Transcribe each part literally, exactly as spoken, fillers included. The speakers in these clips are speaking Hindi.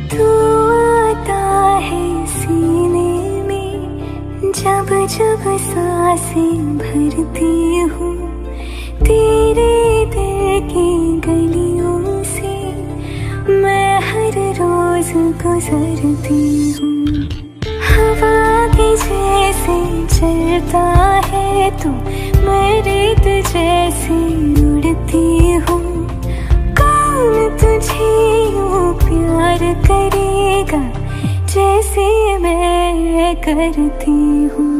तू आता है सीने में, जब जब सांसें भरती हूँ, तेरे दिल की गलियों से मैं हर रोज गुजरती हूँ। हवा के जैसे चलता है तू, मैं रेत जैसे उड़ती हूँ। कौन तुझे यूँ प्यार करेगा जैसे मैं करती हूँ।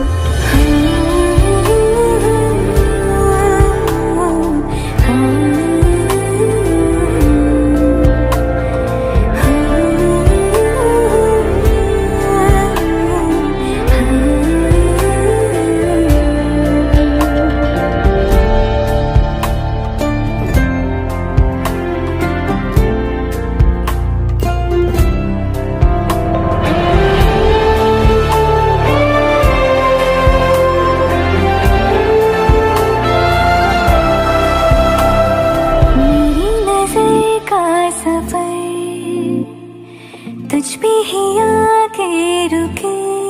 तुझ पे ही आके रुके,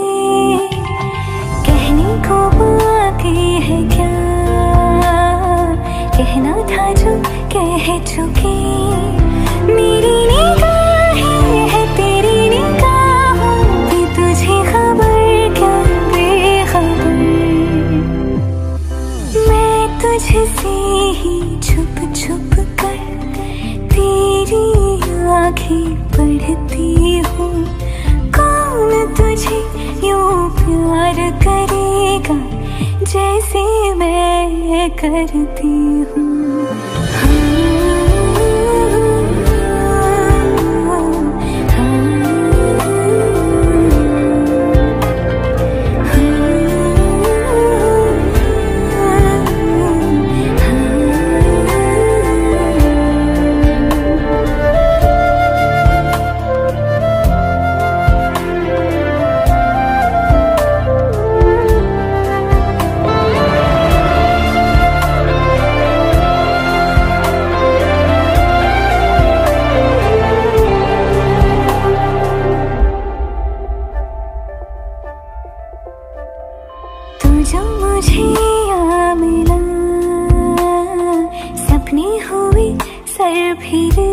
कहने को बाकी है क्या, कहना था जो कह चुके। मेरी निगाहें है तेरी निगाहों की, तुझे खबर क्या बेखबर। मैं तुझसे ही छुप छुप कर तेरी आँखें पढ़ती हूँ। कौन तुझे यूँ प्यार करेगा जैसे मैं करती हूँ। जो मुझे यहाँ मिला, सपने हुए सर फिरे,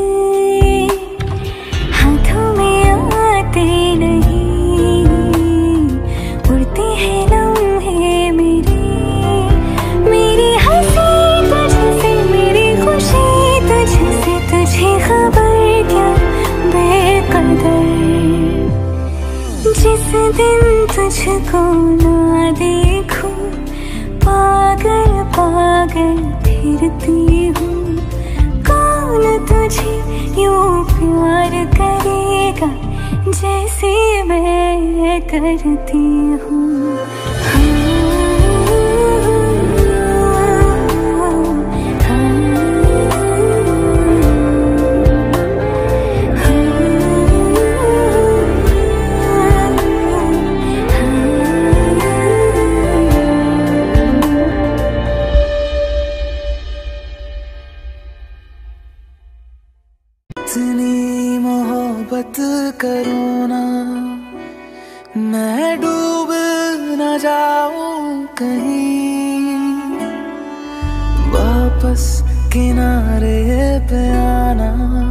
हाथों में आते नहीं, उड़ते हैं लम्हे मेरे। मेरी हंसी तुझसे, मेरी खुशी तुझसे, तुझे खबर क्या बेकदर। जिस दिन तुझको ना देखूं, पागल पागल फिरती हूँ। कौन तुझे यूँ प्यार करेगा जैसे मैं करती हूँ। इतनी मोहब्बत करूँ ना, मैं डूब न जाऊं कहीं। वापस किनारे पे आना,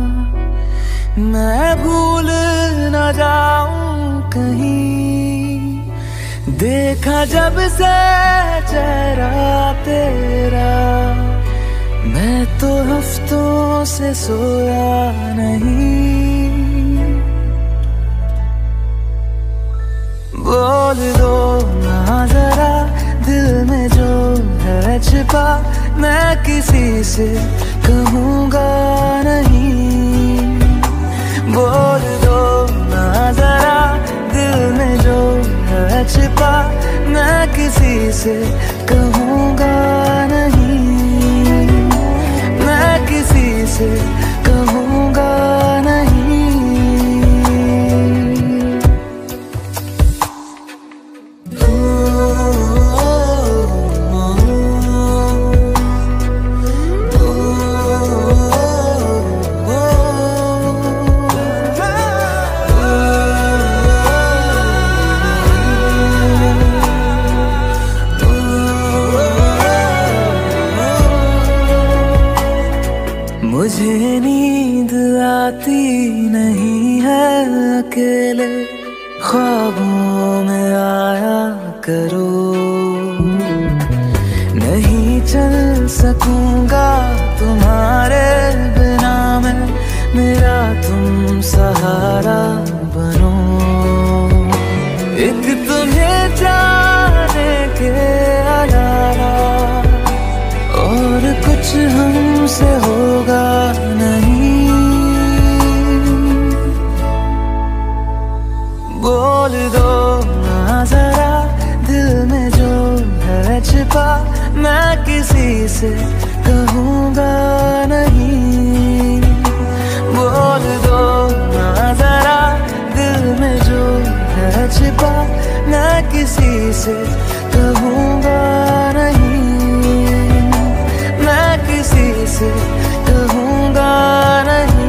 मैं भूल न जाऊं कहीं। देखा जब से चेहरा तेरा, मैं तो हफ्तों से सोया नहीं। बोल दो ना जरा दिल में जो है छिपा, मैं किसी से कहूँगा नहीं। बोल दो ना जरा दिल में जो है छिपा, मैं किसी से कहूँगा नहीं। मैं किसी से कहूँगा नहीं। नहीं है अकेले, ख्वाबों में आया करो। नहीं चल सकूंगा तुम्हारे बिना मैं, मेरा तुम सहारा बनो। एक तुम्हें जाने के अलावा और कुछ हमसे होगा नहीं। बोल दो ना जरा दिल में जो है छिपा, मैं किसी से कहूँगा नहीं। बोल दो ना जरा दिल में जो है छिपा, मैं किसी से कहूँगा नहीं। मैं किसी से कहूँगा नहीं।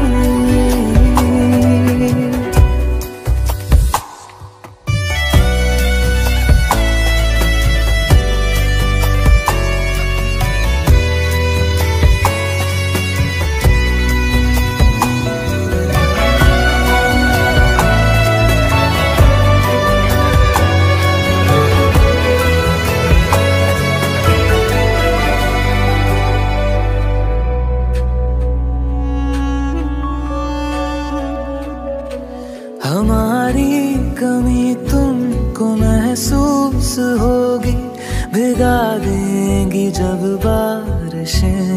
हमारी कमी तुमको महसूस होगी, भिगा देंगी जब बारिशें।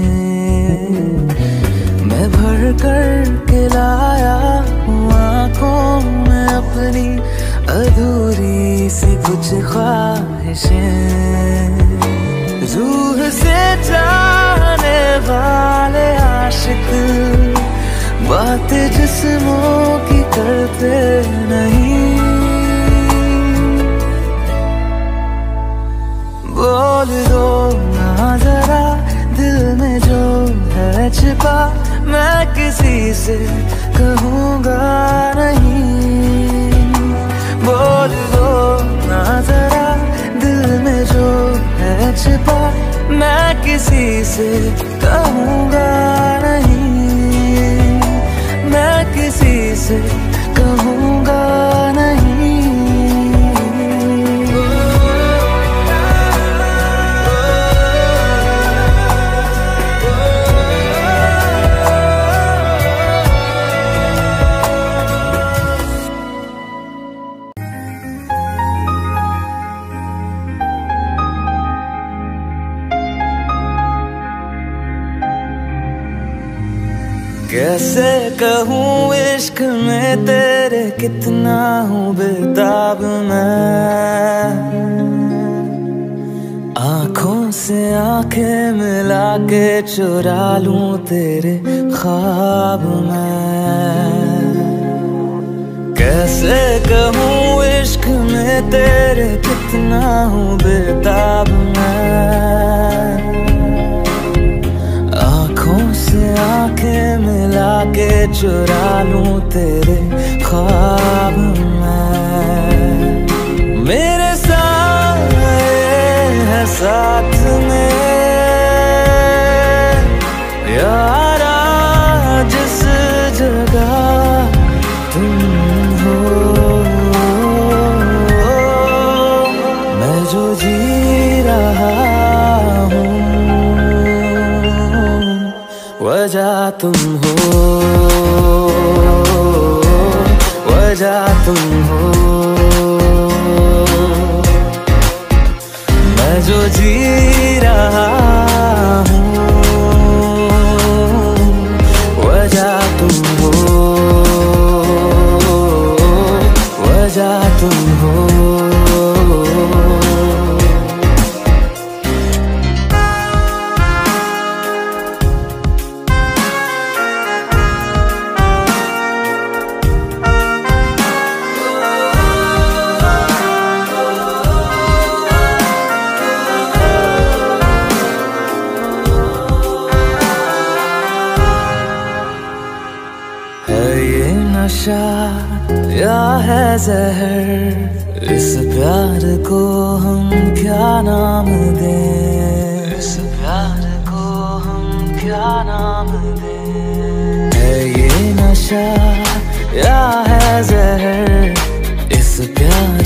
मैं भर कर के लाया हूँ आँखों में अपनी अधूरी सी कुछ ख्वाहिशें। रूह से जाने वाले आशिक बातें जिस्मों की करते नहीं। बोल दो ना जरा दिल में जो है छिपा, मैं किसी से कहूँगा नहीं। बोल दो ना जरा दिल में जो है छिपा, मैं किसी से कहूँगा नहीं। मैं किसी से कहूँगा नहीं। कैसे कहूँ इश्क में तेरे कितना हूँ बेताब मैं, आँखों से आंखें मिला के चुरा लूं तेरे ख्वाब मैं। कैसे कहूँ इश्क में तेरे कितना हूँ बेताब मैं, आँखों से आंखें मिला के चुरा लूं तेरे ख्वाब मैं। मेरे साथ है साथ में यारा, जिस जगह तुम हो, मैं जो जी रहा हूँ वजह तुम हो, वजह तुम हो। मैं जो जी रहा हूँ वजह तुम हो, वजह तुम हो। नशा या है जहर, इस प्यार को हम क्या नाम दें, इस प्यार को हम क्या नाम दें। है ये नशा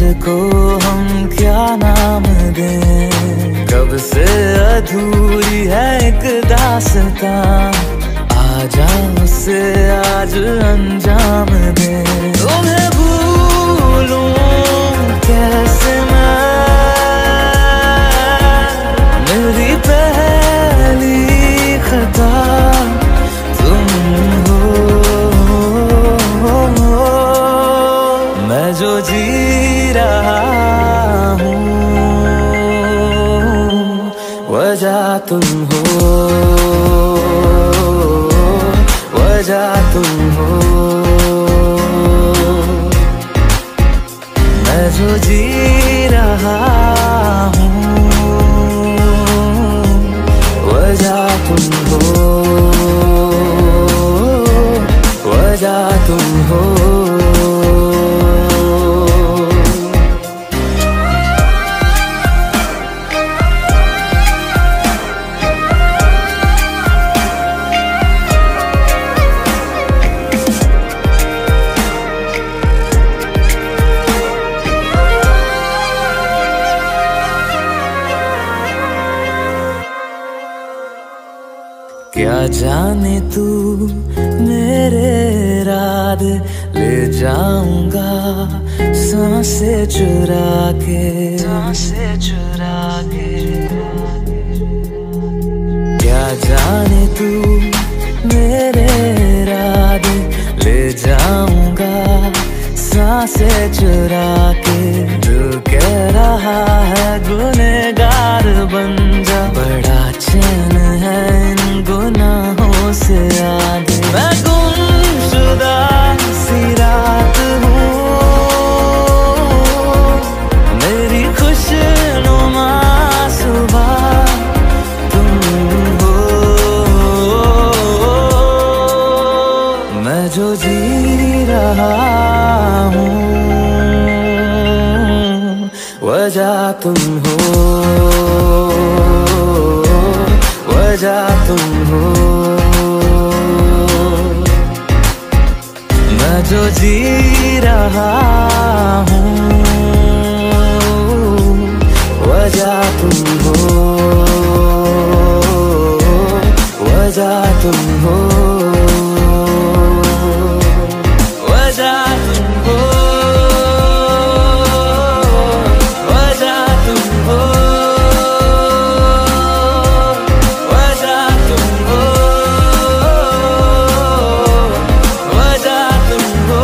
को हम क्या नाम दें, कब से अधूरी है एक दास्तां, आजा उसे आज अंजाम दें। तुम्हें भूलूं कैसे मैं, मेरी पहली खता तुम हो। मैं जो जी रहा हूँ वजह तुम हो, वजह तुम हो। मैं जो जी रहा हूँ वजह तुम हो, वजह तुम हो। क्या जाने तू मेरे इरादे ले जाऊंगा सांसें चुरा के, सांसें चुरा के। क्या जाने तू मेरे इरादे ले जाऊंगा सांसें चुरा के। दिल कह रहा है गुनहगार बन जा, बड़ा चैन है इन गुनाहों से आगे। मैं गुमशुदा सी रात हूँ, मेरी खुशनुमा सुबह तुम हो। मैं जो जी रहा हूँ वजह तुम हो, वजह तुम हो। मैं जो जी रहा हूँ वजह तुम हो, वजह तुम हो, वजह तुम हो, वजह तुम हो, वजह तुम हो, वजह तुम हो।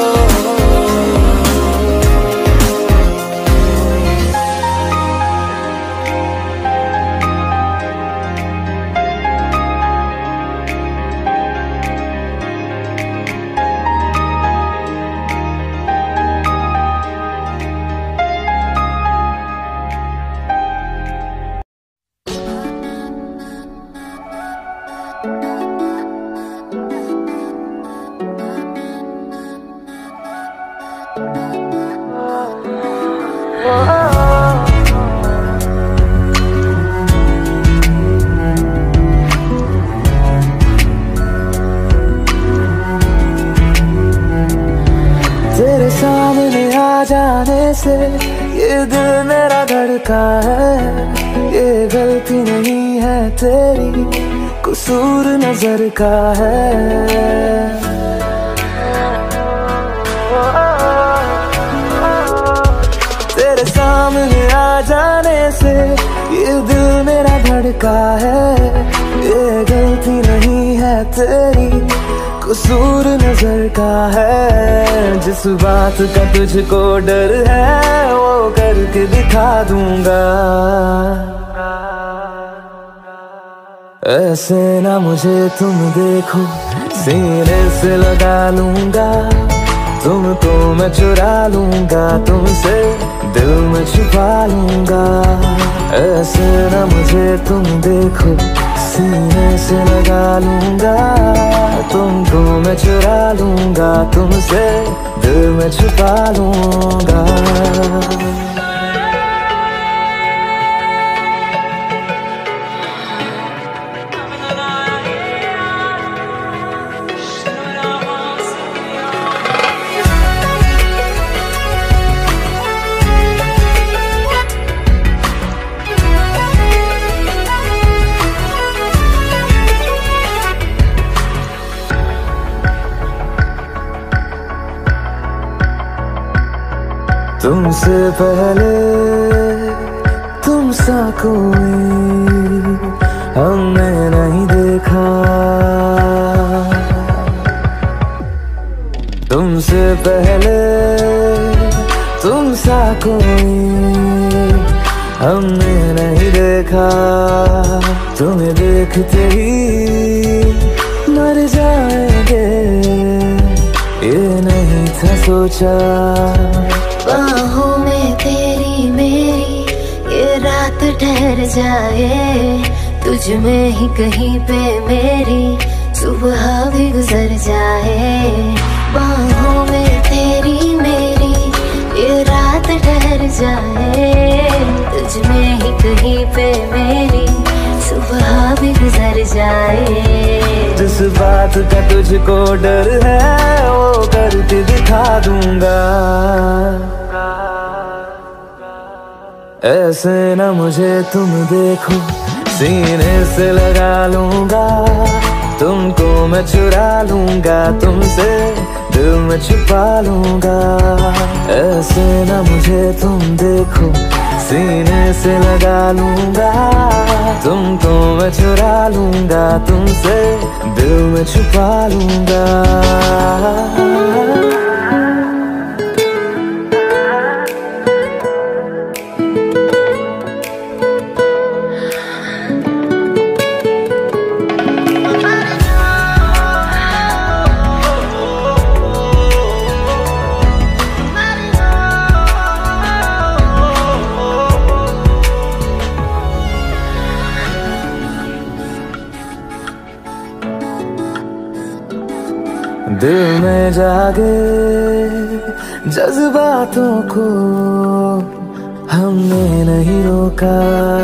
तेरे सामने आ जाने से ये दिल मेरा धड़का है, ये गलती नहीं है तेरी, कसूर नजर का है। तेरे सामने आ जाने से ये दिल मेरा धड़का है, ये गलती नहीं है तेरी, कसूर नजर का है। जिस बात का तुझको डर है वो करके दिखा दूंगा। ऐसे ना मुझे तुम देखो, सीने से लगा लूंगा, तुमको मैं चुरा लूंगा, तुमसे दिल में छुपा लूंगा। ऐसे ना मुझे तुम देखो, सीने से लगा लूंगा, तुमको मैं चुरा लूंगा, तुमसे दिल में छुपा लूंगा। तुमसे पहले तुम सा कोई हमने नहीं देखा, तुमसे पहले तुम सा कोई हमने नहीं देखा। तुम्हें देखते ही मर जाएंगे, ये नहीं था सोचा। बाहों में तेरी मेरी ये रात ठहर जाए, तुझ में ही कहीं पे मेरी सुबह भी गुजर जाए। बाहों में तेरी मेरी ये रात ठहर जाए, तुझ में ही कहीं पे मेरी सुबह भी गुजर जाए। जिस बात का तुझको डर है वो करके दिखा दूंगा। ऐसे न मुझे तुम देखो, सीने से लगा लूंगा, तुमको मैं चुरा लूंगा, तुमसे दिल में छुपा लूंगा। ऐसे न मुझे तुम देखो, सीने से लगा लूंगा, तुमको मैं चुरा लूंगा, तुमसे दिल में छुपा लूंगा। दिल में जागे जज्बातों को हमने नहीं रोका,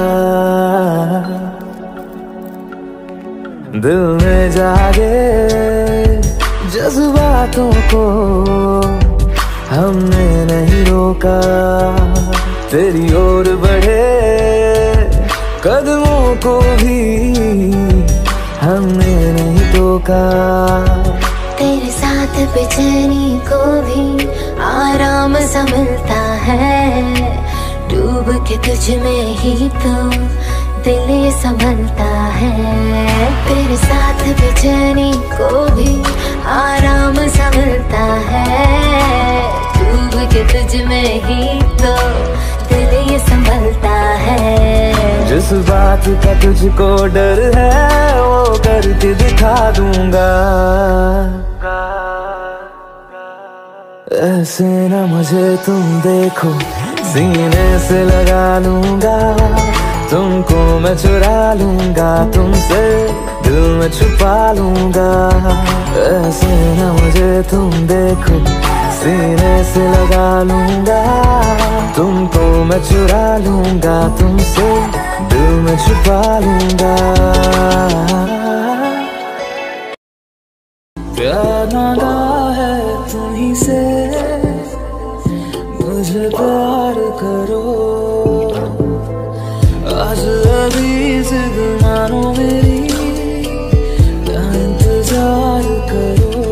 दिल में जागे जज्बातों को हमने नहीं रोका। तेरी ओर बढ़े कदमों को भी हमने नहीं टोका। तेरे साथ बेचैनी को भी आराम सा मिलता है, डूब के तुझ में ही तो दिल ये संभलता है। तेरे साथ बेचैनी को भी आराम सा मिलता है, डूब के तुझ में ही तो दिल ये संभलता है। जिस बात का तुझको डर है वो करके दिखा दूंगा। ऐसे न मुझे तुम देखो, सीने से लगा लूंगा, तुमको मैं चुरा लूंगा, तुमसे दिल में छुपा लूंगा। ऐसे न मुझे तुम देखो, सीने से लगा लूंगा, तुमको मैं चुरा लूंगा, तुमसे दिल में छुपा लूंगा। प्यार मांगा है तुम्हीं से, मुझे प्यार करो, आज अभी जिद मानो मेरी, क्या इंतजार करो।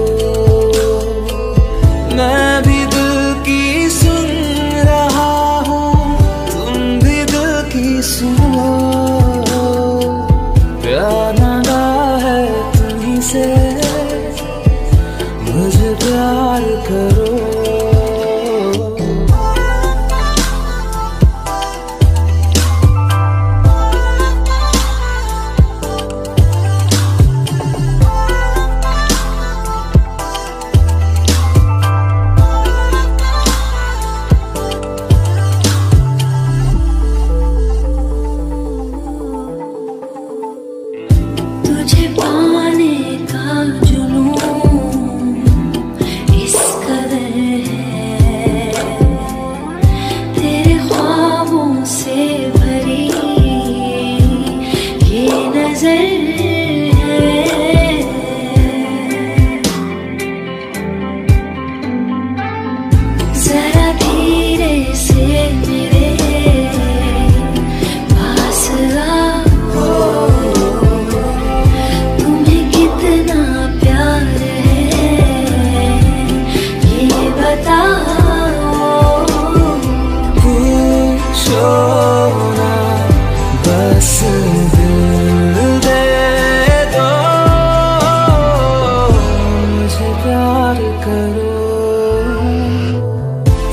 मैं भी दिल की सुन रहा हूँ, तुम भी दिल की सुनो। प्यार मांगा है तुम्हीं से, मुझे प्यार करो।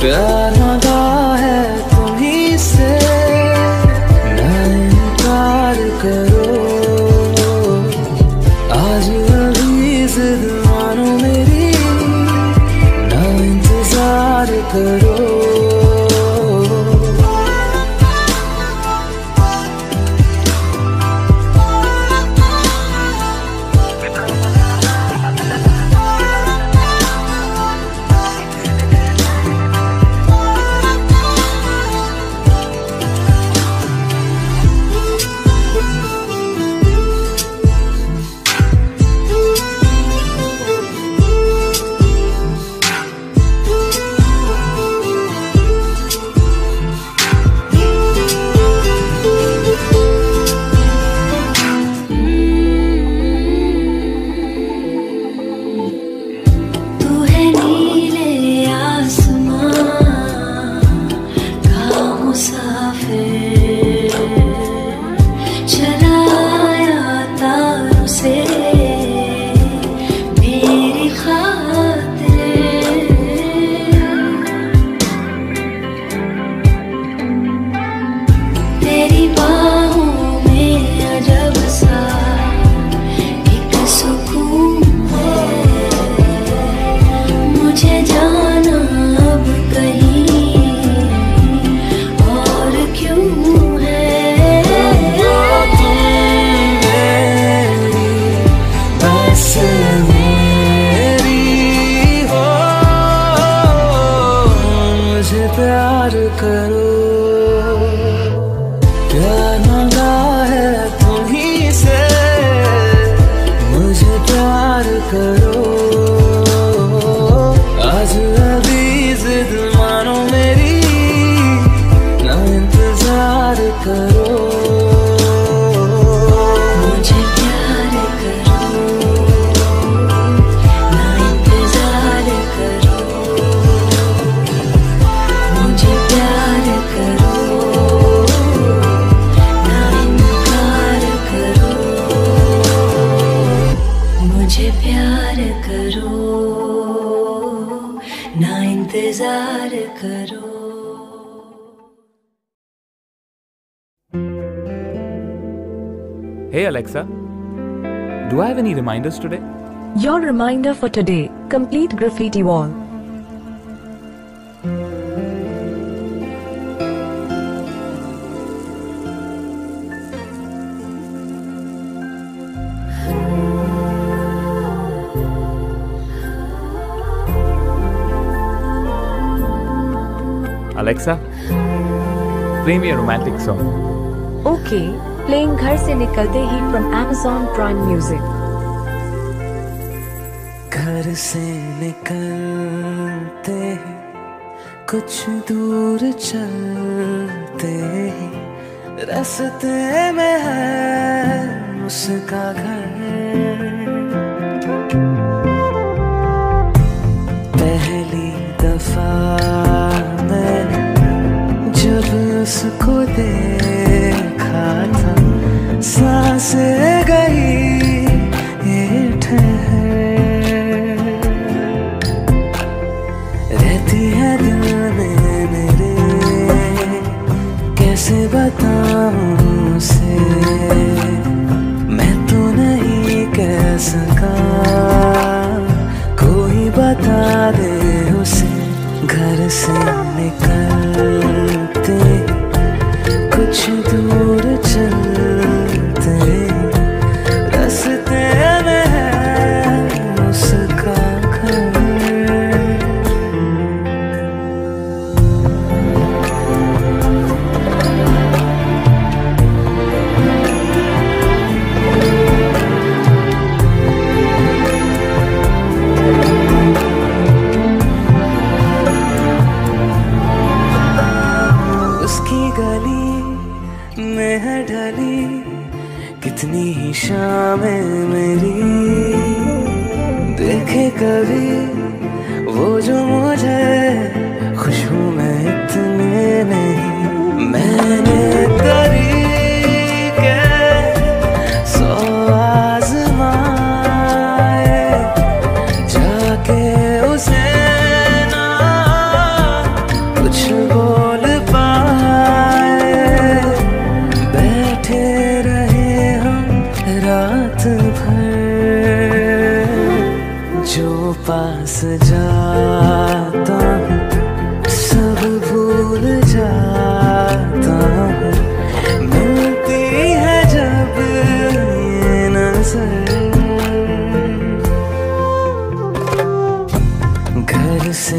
प्यार मांगा है तुम्हीं से, ना इनकार करो। आज अभी जिद मानो मेरी, ना इंतजार करो। प्यार करो, प्यार मांगा है तुम्हीं से, मुझे प्यार करो। आज अभी जिद मानो मेरी, ना इंतजार करो। मुझे प्यार करो, ना इंतजार करो। मुझे प्यार करो, ना इनकार करो। मुझे प्यार करो, ना इंतजार करो। Hey Alexa, do I have any reminders today? Your reminder for today, complete graffiti wall. Alexa, play me a romantic song. Okay, playing घर से निकलते ही from Amazon Prime Music. घर से निकलते ही कुछ दूर चलते ही रास्ते में है उसका घर। पहली दफा मैंने जब उसको देखा था, सांसें गई ये ठहर, रहती है दिल में मेरे, कैसे बताऊं उसे, मैं तो नहीं कह सका, कोई बता दे उसे। घर से निकलते कुछ दूर चलते रास्ते में है उसका घर।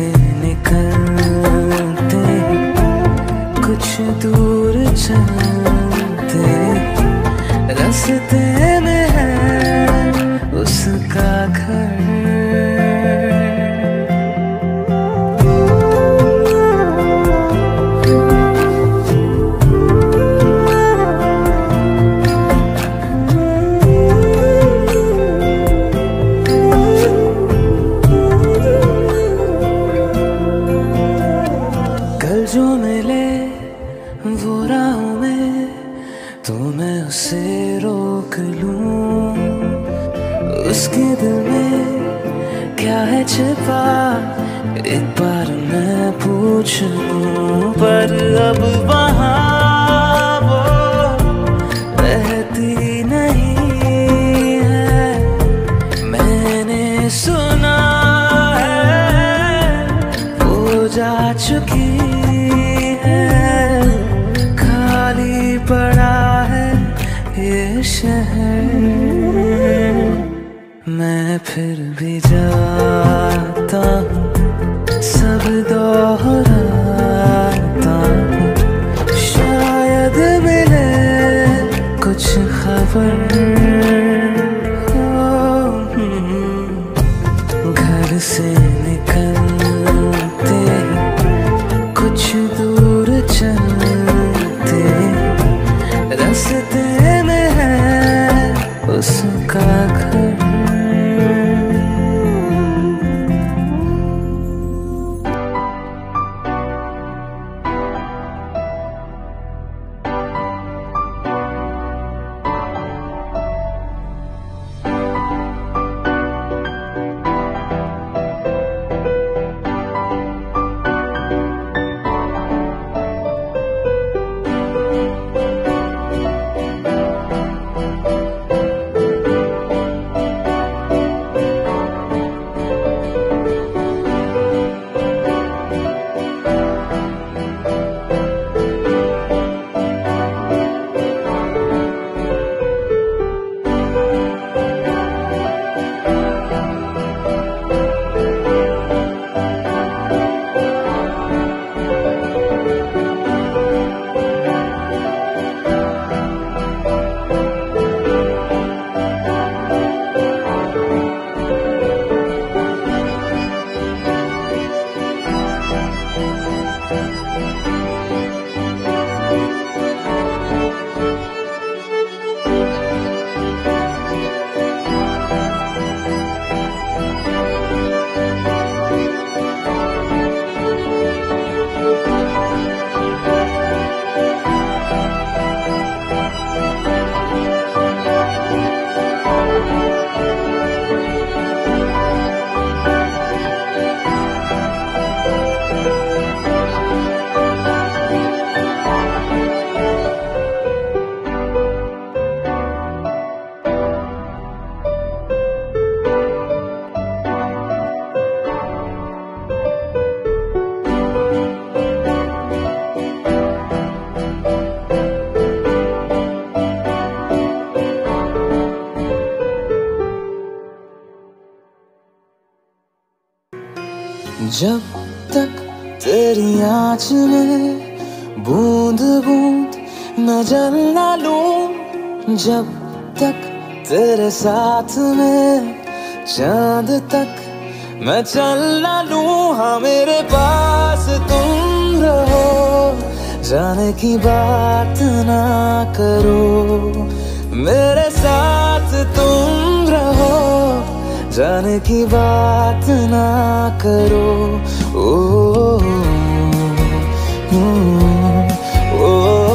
निकलते कुछ दूर चलते, रास्ते में है उसका घर। जो मिले वो राहों में तो मैं उसे रोक लूं, उसके दिल में क्या है छिपा एक बार मैं पूछ लूं। पर अब वहाँ वो रहती नहीं है, मैंने सुना है वो जा चुकी पड़ा है ये शहर। मैं फिर भी जाता हूँ, सब दोहराता हूँ, शायद मिले कुछ खबर। घर से निकलते कुछ दूर चलते, रास्ते में है उसका घर। जब तक तेरी आँच में बूंद बूंद मैं जल ना लूं, जब तक तेरे साथ में चांद तक मैं चल ना लूं। हाँ मेरे पास तुम रहो, जाने की बात ना करो, मेरे साथ तुम रहो, जाने की बात ना करो। ओ, ओ, ओ,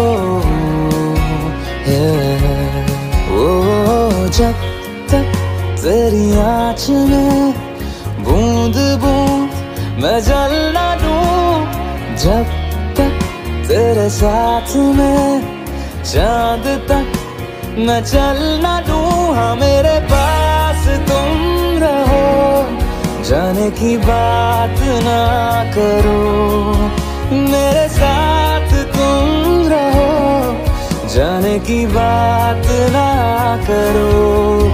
ओ, जब तक तेरी आँच में बूंद बूंद मैं जल ना लूं, जब तक तेरे साथ में चांद तक मैं चल ना लूं। हाँ मेरे पास तुम रहो, जाने की बात ना करो, मेरे साथ तुम रहो, जाने की बात ना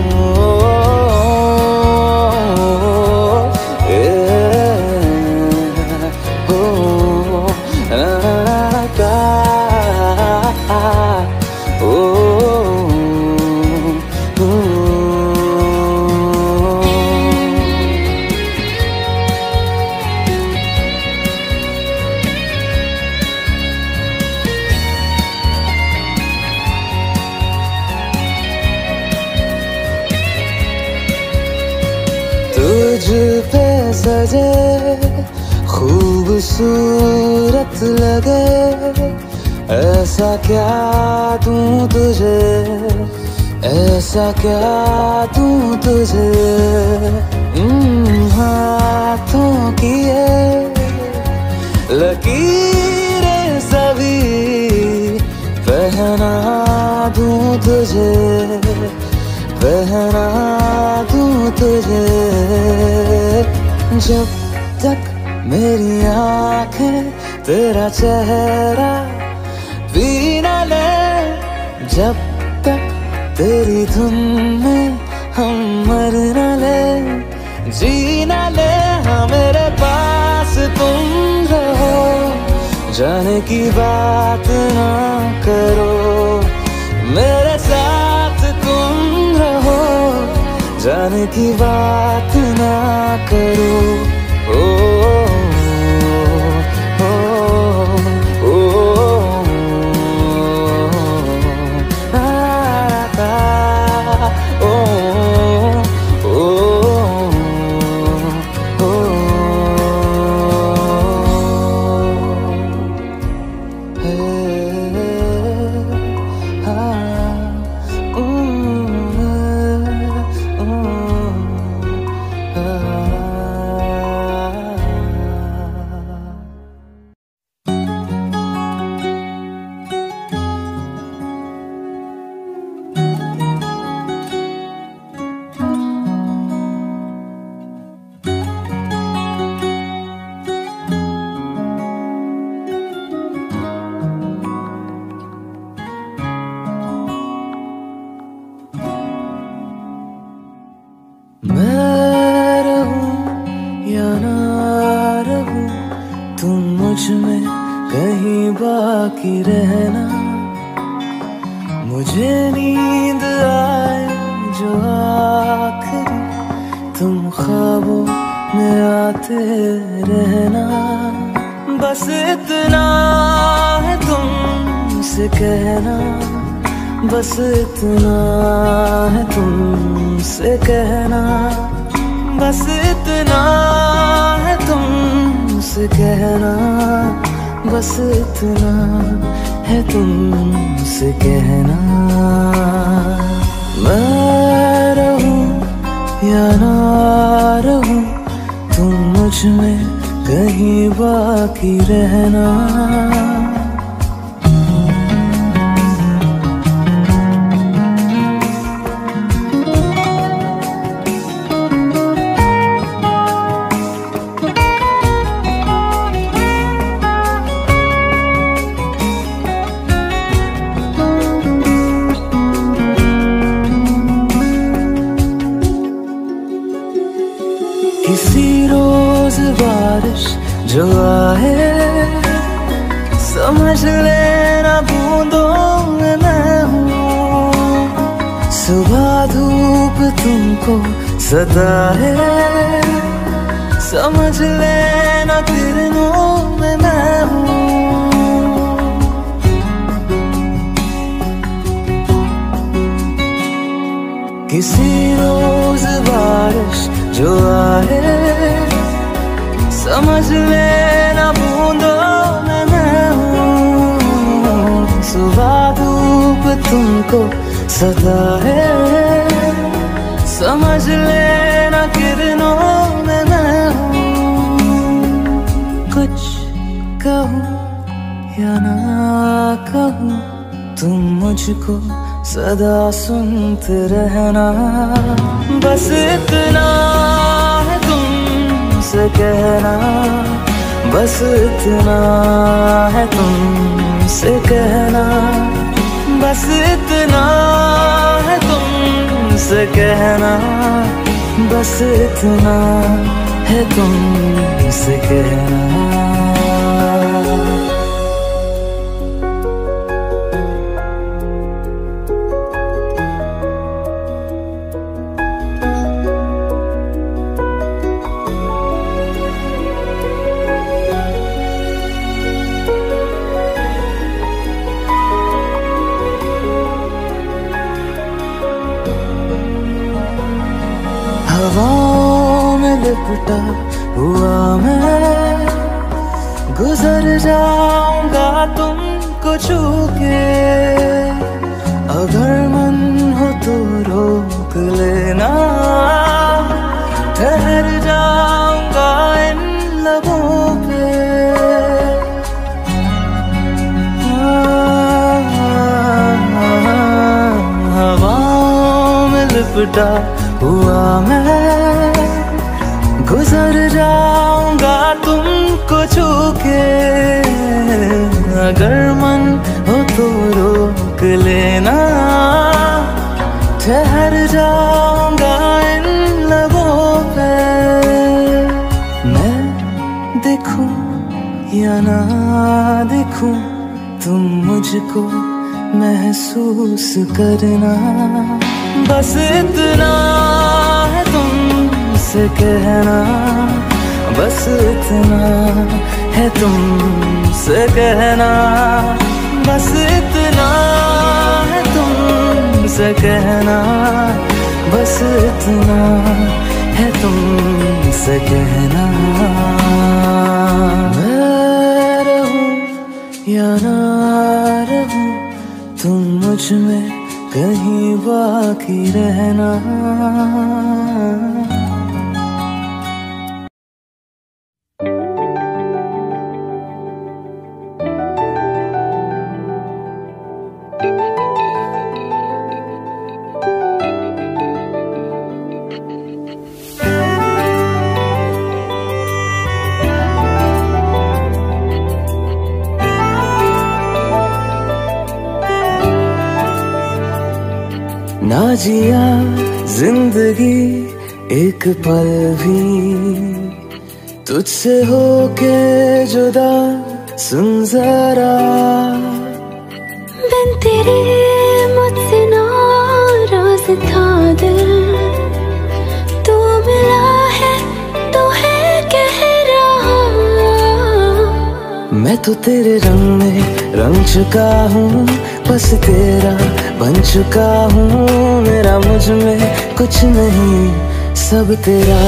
करो। तुझ पे सजे खूबसूरत लगे, ऐसा क्या दूं तुझे, ऐसा क्या दूं तुझे। हाथों की ये लकीरें सभी पहना दूं तुझे, पहना दूं तुझे। जब तक मेरी आंखें तेरा चेहरा भी न ले, जब तक तेरी धुन में हम मर न ले, जी न ले। हाँ मेरे पास तुम रहो, जाने की बात ना करो, मेरे साथ तुम रहो, जाने की बात ना करो। ओ, ओ, ओ, ओ, आ, आ, ओ, ओ, ओ, हे, आ, मैं रहूं या ना रहूं, तुम मुझ में कहीं बाकी रहना। मुझे नींद आए जो आखिरी, तुम ख्वाबों में आते रहना। बस इतना है तुमसे कहना, बस इतना है तुमसे कहना, बस इतना है तुमसे कहना, बस इतना है तुमसे कहना। मैं रहूं या ना रहूं, तुम मुझ में कहीं बाकी रहना। किसी रोज बारिश जो आए, समझ लेना बूंदों में मैं हूँ। सुबह धूप तुमको सदा है, समझ लेना किरणों में मैं हूँ। किसी रोज बारिश जो आए, समझ लेना बूंदों में मैं हूँ। सुबह धूप तुमको सदा है, समझ लेना किरणों में मैं हूँ। कुछ कहूँ या ना कहूँ, तुम मुझको सदा सुनते रहना। बस इतना है तुमसे कहना, बस इतना है तुमसे कहना, बस इतना है तुमसे कहना, बस इतना है तुमसे कहना। हवाओं में लिपटा हुआ मैं, गुजर जाऊंगा तुमको छू के। अगर मन हो तो रोक लेना, ठहर जाऊंगा इन लबों पे। हवाओं में लिपटा हुआ मैं, गुजर जाऊंगा तुमको छू के। अगर मन हो तो रोक लेना, ठहर जाऊंगा इन लबों पे। मैं देखूं या ना देखूं, तुम मुझको महसूस करना। बस इतना है तुमसे कहना, बस इतना है तुमसे कहना, बस इतना है तुमसे कहना, बस इतना है तुमसे कहना। मैं रहूं या ना रहूं, तुम मुझ में कहीं बाकी रहना। ना जिया जिंदगी एक पल भी, तुझसे होके जुदा सुन जरा। बिन तेरे मुझसे नाराज था दिल, तू मिला है तो है कह रहा। मैं तो तेरे रंग में रंग चुका हूँ, बस तेरा बन चुका हूँ। मेरा मुझ में कुछ नहीं, सब तेरा।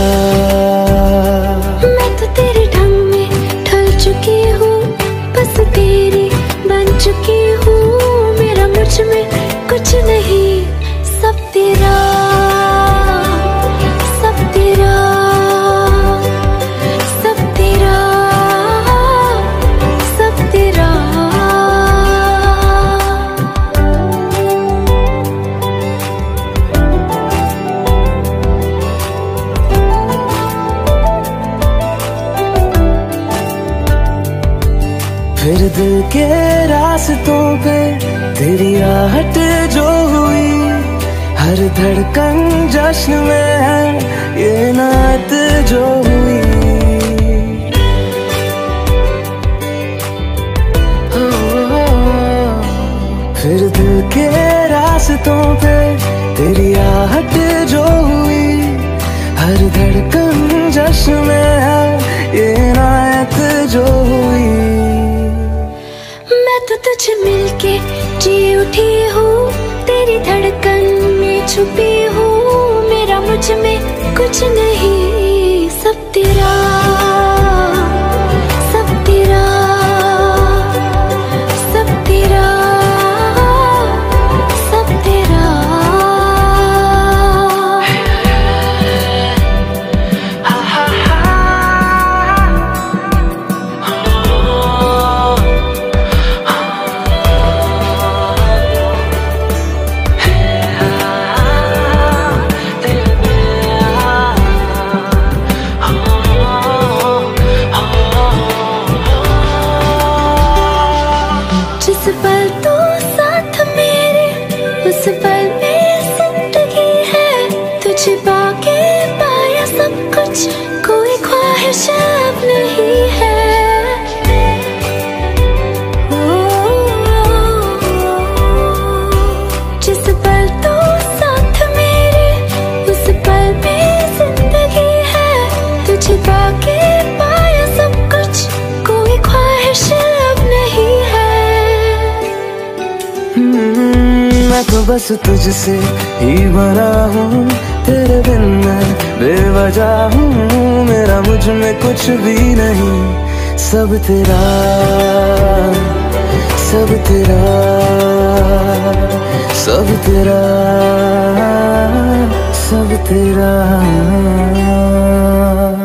मैं तो तेरे ढंग में ढल चुकी हूँ, बस तेरी बन चुकी हूँ। मेरा मुझ में कुछ नहीं, सब तेरा, सब तेरा, सब तेरा, सब तेरा। फिर दिल के रास्तों पे तेरी आहट जो हुई, हर धड़कन जश्न में है ये नात जो हुई। हो, हो, फिर दिल के रास्तों पे तेरी आहट जो हुई, हर धड़कन जश्न में है ये नात जो हुई। मैं तो तुझे मिलके जी उठी हूँ, तेरी धड़कन में छुपी हूँ। मेरा मुझ में कुछ नहीं, सब तेरा, सब तेरा, सब तेरा, सब तेरा। जिस पल तू साथ मेरे, उस पल में जिंदगी है। तुझे पाके पाया सब कुछ, कोई ख्वाहिश अब नहीं है। जिस पल तू साथ मेरे, उस पल में जिंदगी है। तुझे पाके पाया सब कुछ, कोई ख्वाहिश अब नहीं है। बस तुझसे ही बना हूँ, तेरे बिन मैं बेवजह हूँ। मेरा मुझ में कुछ भी नहीं, सब तेरा सब तेरा सब तेरा सब तेरा।